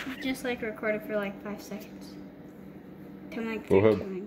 Just like record it for like 5 seconds. Come like Go ahead.